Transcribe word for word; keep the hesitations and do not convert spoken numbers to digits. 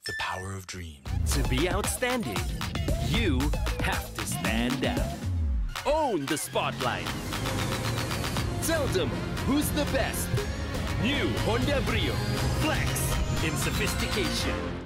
the power of dreams. To be outstanding, you have to stand out. Own the spotlight. Tell them who's the best. New Honda Brio. Flex in sophistication.